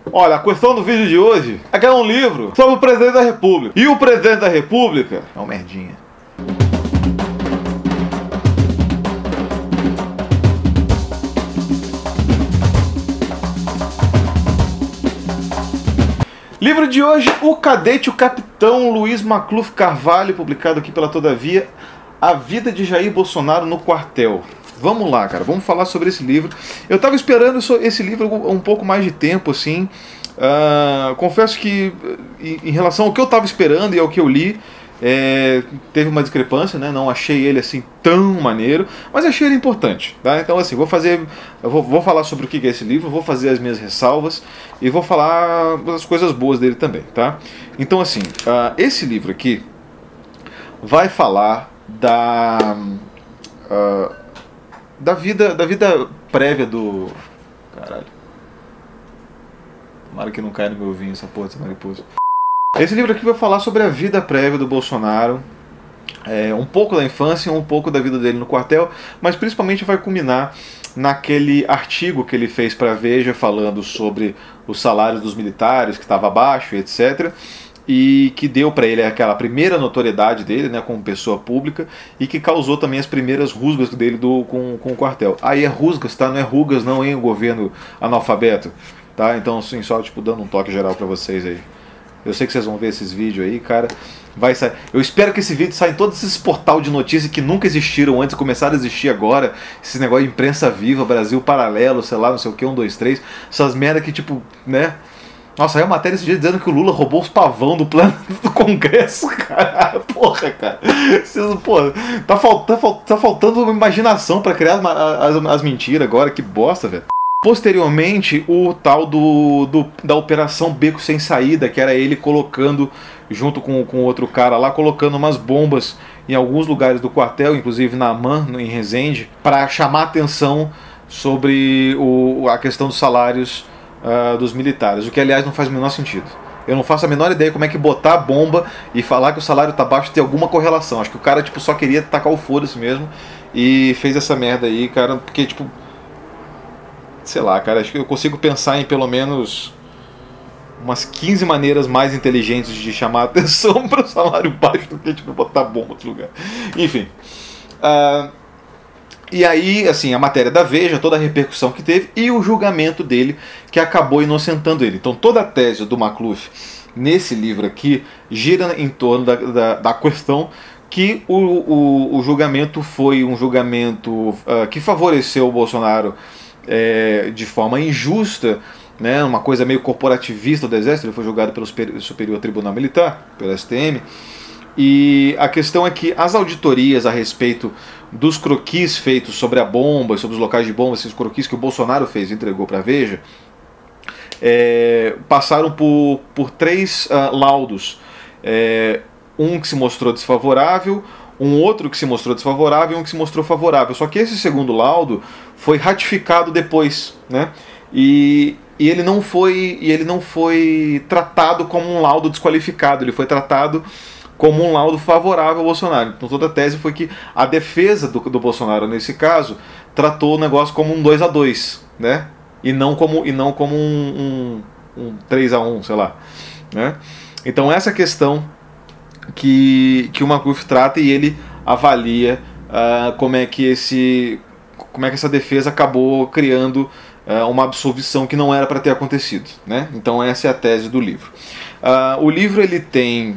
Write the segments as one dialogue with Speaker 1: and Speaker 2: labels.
Speaker 1: Olha, a questão do vídeo de hoje é que é um livro sobre o presidente da República. E o presidente da República é um merdinha. Livro de hoje, O Cadete e o Capitão, Luiz Macluf Carvalho, publicado aqui pela Todavia, A Vida de Jair Bolsonaro no Quartel. Vamos lá, cara, vamos falar sobre esse livro. Eu tava esperando esse livro um pouco mais de tempo, assim. Confesso que, em relação ao que eu tava esperando e ao que eu li, teve uma discrepância, né? Não achei ele assim tão maneiro, mas achei ele importante, tá? Então assim, vou falar sobre o que é esse livro, vou fazer as minhas ressalvas e vou falar das coisas boas dele também, tá? Então assim, esse livro aqui vai falar da vida prévia do... Caralho. Tomara que não caia no meu ouvido essa porra dessa mariposa. Esse livro aqui vai falar sobre a vida prévia do Bolsonaro, um pouco da infância e um pouco da vida dele no quartel, mas principalmente vai culminar naquele artigo que ele fez para a Veja falando sobre os salários dos militares, que estava abaixo, etc., e que deu para ele aquela primeira notoriedade dele, né, como pessoa pública, e que causou também as primeiras rusgas dele com o quartel. Aí é rusgas, tá? Não é rugas não, hein, o governo analfabeto, tá? Então assim, só tipo dando um toque geral para vocês aí. Eu sei que vocês vão ver esses vídeos aí, cara. Vai sair. Eu espero que esse vídeo saia em todos esses portais de notícias que nunca existiram antes, começaram a existir agora. Esses negócio de imprensa viva, Brasil Paralelo, sei lá, não sei o que, 1, 2, 3. Essas merda que tipo, né? Nossa, aí a matéria esse dia dizendo que o Lula roubou os pavão do plano do Congresso, cara. Porra, cara. Porra, tá faltando imaginação pra criar as mentiras agora. Que bosta, velho. Posteriormente, o tal da Operação Beco Sem Saída, que era ele colocando, junto com outro cara lá, colocando umas bombas em alguns lugares do quartel, inclusive na AMAN, em Resende, para chamar atenção sobre a questão dos salários dos militares, o que aliás não faz o menor sentido. Eu não faço a menor ideia como é que botar a bomba e falar que o salário tá baixo tem alguma correlação. Acho que o cara tipo, só queria tacar o foda-se mesmo e fez essa merda aí, cara, porque tipo... Sei lá, cara, acho que eu consigo pensar em pelo menos umas 15 maneiras mais inteligentes de chamar a atenção para o salário baixo do que tipo, botar bomba em outro lugar. Enfim. E aí, assim, a matéria da Veja, toda a repercussão que teve e o julgamento dele que acabou inocentando ele. Então toda a tese do Macluf nesse livro aqui gira em torno da questão que o julgamento foi um julgamento que favoreceu o Bolsonaro de forma injusta, né, uma coisa meio corporativista do Exército. Ele foi julgado pelo Superior Tribunal Militar, pelo STM, e a questão é que as auditorias a respeito dos croquis feitos sobre a bomba, sobre os locais de bomba, esses croquis que o Bolsonaro fez e entregou para a Veja, passaram por 3 laudos, um que se mostrou desfavorável, um outro que se mostrou desfavorável e um que se mostrou favorável. Só que esse segundo laudo foi ratificado depois, né? E ele não foi tratado como um laudo desqualificado, ele foi tratado como um laudo favorável ao Bolsonaro. Então toda a tese foi que a defesa do Bolsonaro, nesse caso, tratou o negócio como um 2-2, né? E não como um 3-1, sei lá, né? Então essa questão que o Macluf trata, e ele avalia como é que essa defesa acabou criando uma absolvição que não era para ter acontecido, né? Então essa é a tese do livro. O livro ele tem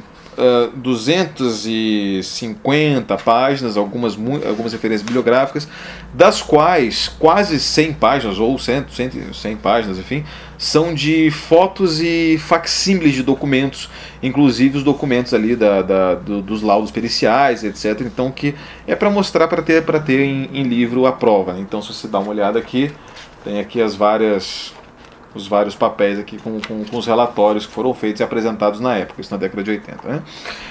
Speaker 1: 250 páginas, algumas referências bibliográficas, das quais quase 100 páginas, ou 100 páginas, enfim, são de fotos e facsímiles de documentos, inclusive os documentos ali dos laudos periciais, etc. Então que é para mostrar, para ter em livro a prova, né? Então se você dá uma olhada aqui, tem aqui os vários papéis aqui com os relatórios que foram feitos e apresentados na época, isso na década de 80, né?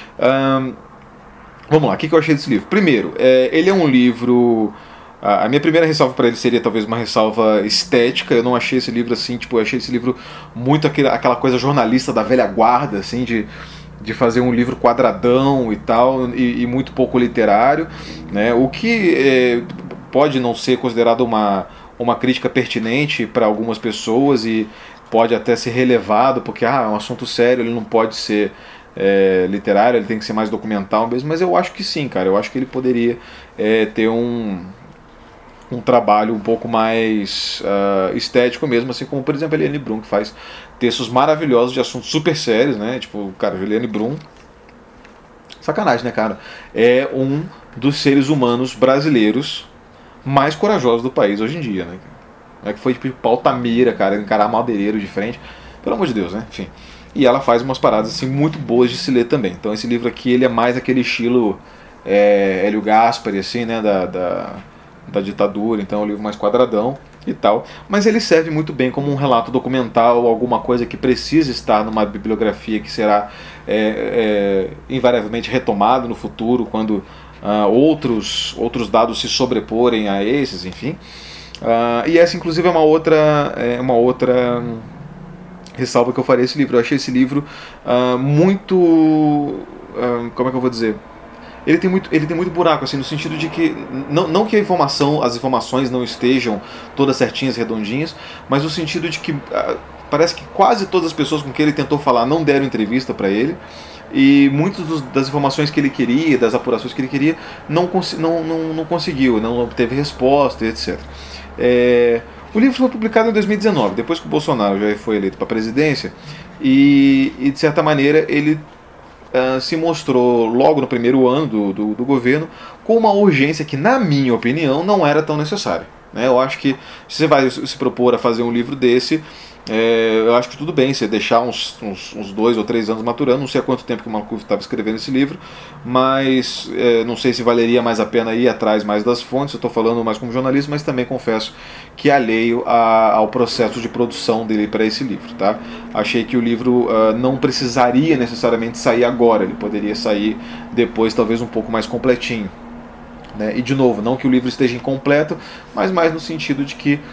Speaker 1: Vamos lá, o que eu achei desse livro? Primeiro, ele é um livro... A minha primeira ressalva para ele seria talvez uma ressalva estética. Eu não achei esse livro assim, tipo, eu achei esse livro muito aquela coisa jornalista da velha guarda, assim, de fazer um livro quadradão e tal, e muito pouco literário, né? O que pode não ser considerado uma crítica pertinente para algumas pessoas, e pode até ser relevado, porque é um assunto sério, ele não pode ser literário, ele tem que ser mais documental mesmo, mas eu acho que sim, cara, eu acho que ele poderia ter um trabalho um pouco mais estético mesmo, assim como, por exemplo, a Eliane Brum, que faz textos maravilhosos de assuntos super sérios, né? Tipo, cara, a Eliane Brum, sacanagem, né, cara? É um dos seres humanos brasileiros mais corajosos do país hoje em dia, né? É que foi tipo Altamira, cara, encarar madeireiro de frente, pelo amor de Deus, né? Enfim. E ela faz umas paradas assim muito boas de se ler também. Então esse livro aqui, ele é mais aquele estilo Hélio Gaspari, assim, né, da ditadura, então é um livro mais quadradão e tal, mas ele serve muito bem como um relato documental, alguma coisa que precisa estar numa bibliografia que será invariavelmente retomado no futuro, quando outros dados se sobreporem a esses, enfim. E essa inclusive é uma outra ressalva que eu farei esse livro. Eu achei esse livro muito... como é que eu vou dizer? Ele tem muito buraco, assim, no sentido de que não que as informações não estejam todas certinhas, redondinhas, mas no sentido de que parece que quase todas as pessoas com quem ele tentou falar não deram entrevista para ele, e muitas das informações que ele queria, das apurações que ele queria, não conseguiu, não obteve resposta, etc. O livro foi publicado em 2019, depois que o Bolsonaro já foi eleito para a presidência, e de certa maneira ele se mostrou logo no primeiro ano do governo com uma urgência que, na minha opinião, não era tão necessária, né? Eu acho que se você vai se propor a fazer um livro desse, eu acho que tudo bem você deixar uns 2 ou 3 anos maturando. Não sei há quanto tempo que o Maluf estava escrevendo esse livro, mas não sei se valeria mais a pena ir atrás mais das fontes. Eu estou falando mais como jornalista, mas também confesso que alheio ao processo de produção dele para esse livro, tá? Achei que o livro não precisaria necessariamente sair agora, ele poderia sair depois, talvez um pouco mais completinho, né? E de novo, não que o livro esteja incompleto, mas mais no sentido de que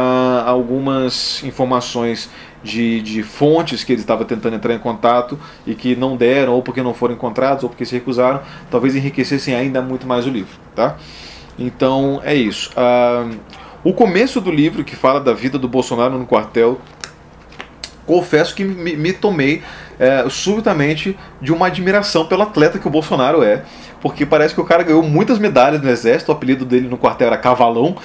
Speaker 1: algumas informações de fontes que ele estava tentando entrar em contato e que não deram, ou porque não foram encontrados, ou porque se recusaram, talvez enriquecessem ainda muito mais o livro, tá? Então é isso. O começo do livro, que fala da vida do Bolsonaro no quartel, confesso que me tomei subitamente de uma admiração pelo atleta que o Bolsonaro é, porque parece que o cara ganhou muitas medalhas no exército. O apelido dele no quartel era Cavalão,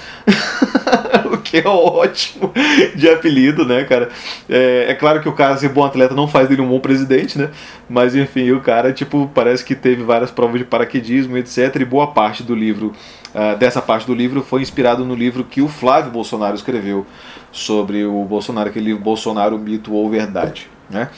Speaker 1: o que é ótimo de apelido, né, cara? É claro que o cara ser bom atleta não faz dele um bom presidente, né? Mas enfim, o cara, tipo, parece que teve várias provas de paraquedismo, etc. E boa parte do livro, dessa parte do livro, foi inspirado no livro que o Flávio Bolsonaro escreveu sobre o Bolsonaro, aquele livro Bolsonaro, Mito ou Verdade, né?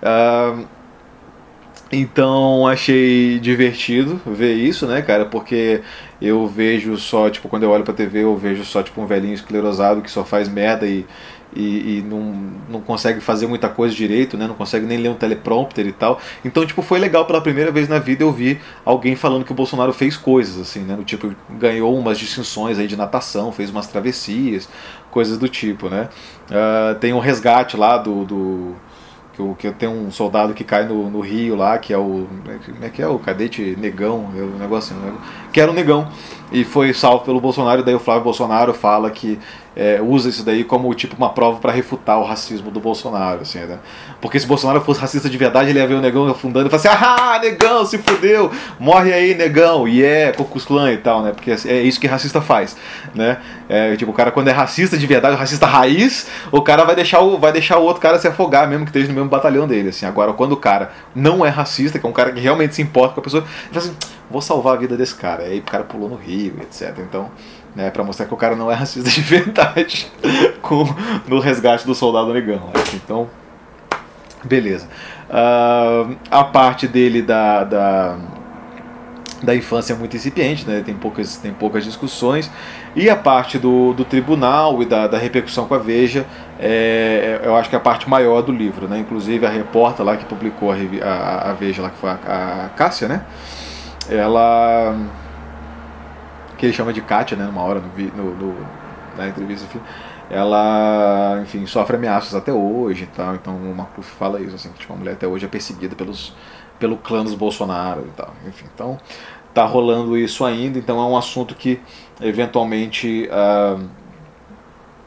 Speaker 1: Então achei divertido ver isso, né, cara, porque eu vejo só, tipo, quando eu olho pra TV, eu vejo só, tipo, um velhinho esclerosado que só faz merda e não consegue fazer muita coisa direito, né, não consegue nem ler um teleprompter e tal. Então, tipo, foi legal pela primeira vez na vida eu vi alguém falando que o Bolsonaro fez coisas, assim, né, do tipo, ganhou umas distinções aí de natação, fez umas travessias, coisas do tipo, né. Tem um resgate lá que tem um soldado que cai no rio lá, que é o... Como é que é? O cadete Negão, o negócio, que era o Negão, e foi salvo pelo Bolsonaro. E daí o Flávio Bolsonaro fala que usa isso daí como tipo uma prova para refutar o racismo do Bolsonaro, assim, né? Porque se o Bolsonaro fosse racista de verdade, ele ia ver o Negão afundando e falar assim: ah, Negão, se fudeu, morre aí, Negão, e Ku Klux Klan e tal, né? Porque é isso que racista faz, né? Tipo, o cara, quando é racista de verdade, o racista raiz, o cara vai deixar o outro cara se afogar, mesmo que esteja no mesmo batalhão dele, assim. Agora, quando o cara não é racista, que é um cara que realmente se importa com a pessoa, ele fala assim: vou salvar a vida desse cara. Aí o cara pulou no rio, etc. Então, né, pra mostrar que o cara não é racista de verdade no resgate do soldado Negão. Então, beleza. A parte dele da infância é muito incipiente, né? Tem poucas discussões. E a parte do tribunal e da repercussão com a Veja, eu acho que é a parte maior do livro, né? Inclusive a repórter lá que publicou a Veja, lá, que foi a Cássia, né? Ela, que ele chama de Kátia, né? Numa hora na entrevista, enfim, ela, enfim, sofre ameaças até hoje e tal. Então o Maluf fala isso, assim, que tipo, a mulher até hoje é perseguida pelo clã dos Bolsonaro e tal. Enfim, então tá rolando isso ainda. Então é um assunto que eventualmente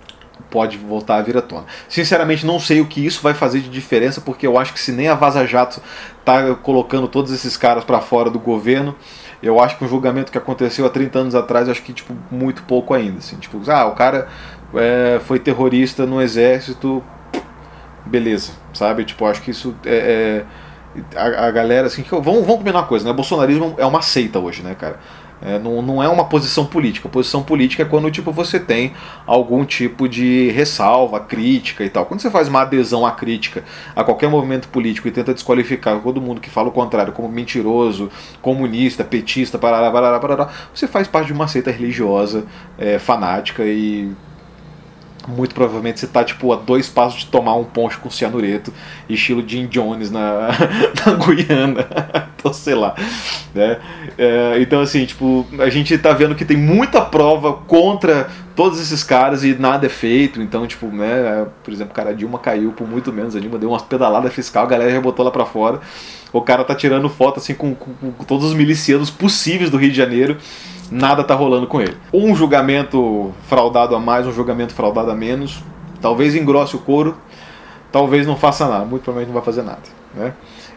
Speaker 1: pode voltar a vir à tona. Sinceramente, não sei o que isso vai fazer de diferença, porque eu acho que se nem a Vaza Jato tá colocando todos esses caras para fora do governo, eu acho que um julgamento que aconteceu há 30 anos atrás, eu acho que tipo, muito pouco ainda. Assim, tipo, o cara foi terrorista no exército, beleza, sabe? Tipo, acho que isso a galera, assim, vamos combinar uma coisa, né? O bolsonarismo é uma seita hoje, né, cara? Não é uma posição política. A posição política é quando tipo, você tem algum tipo de ressalva, crítica e tal. Quando você faz uma adesão à crítica a qualquer movimento político e tenta desqualificar todo mundo que fala o contrário como mentiroso, comunista, petista, parará, você faz parte de uma seita religiosa, fanática, e muito provavelmente você está tipo, a 2 passos de tomar um ponche com cianureto, estilo Jim Jones na Guiana. Então, sei lá, né? Então, assim, tipo, a gente está vendo que tem muita prova contra todos esses caras e nada é feito. Então, tipo, né? Por exemplo, cara, a Dilma caiu por muito menos. A Dilma deu umas pedaladas fiscal, a galera já botou lá para fora. O cara tá tirando foto assim com todos os milicianos possíveis do Rio de Janeiro. Nada tá rolando com ele. Um julgamento fraudado a mais, um julgamento fraudado a menos. Talvez engrosse o couro, talvez não faça nada. Muito provavelmente não vai fazer nada, né?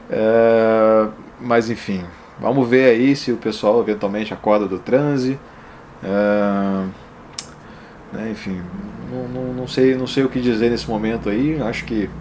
Speaker 1: Mas enfim, vamos ver aí se o pessoal eventualmente acorda do transe. Né, enfim, não sei o que dizer nesse momento aí. Acho que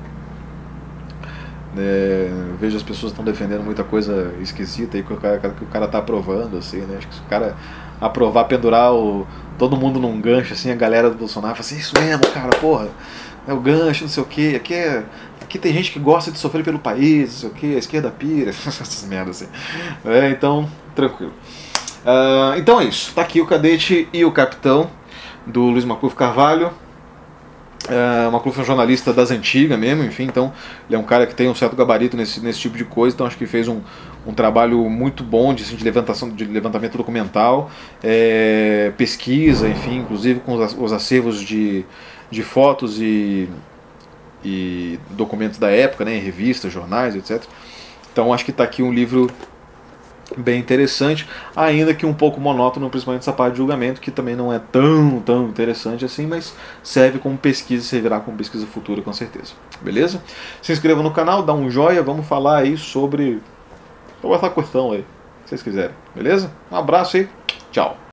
Speaker 1: vejo as pessoas estão defendendo muita coisa esquisita aí que o cara tá aprovando, assim, né? Acho que se o cara aprovar, pendurar todo mundo num gancho, assim, a galera do Bolsonaro fala assim, isso mesmo, cara, porra, é o gancho, não sei o que, aqui tem gente que gosta de sofrer pelo país, não sei o que, a esquerda pira, essas merdas assim. Então, tranquilo. Então é isso, tá aqui o Cadete e o Capitão, do Luiz Macluf Carvalho. O Macluf é um jornalista das antigas mesmo, enfim, então ele é um cara que tem um certo gabarito nesse tipo de coisa, então acho que fez um trabalho muito bom de levantamento documental, pesquisa, enfim, inclusive com os acervos de fotos e documentos da época, né, em revistas, jornais, etc. Então acho que está aqui um livro bem interessante, ainda que um pouco monótono, principalmente essa parte de julgamento, que também não é tão interessante assim, mas serve como pesquisa, servirá como pesquisa futura com certeza. Beleza? Se inscreva no canal, dá um joinha, vamos falar aí sobre essa questão aí, se vocês quiserem. Beleza? Um abraço aí, tchau!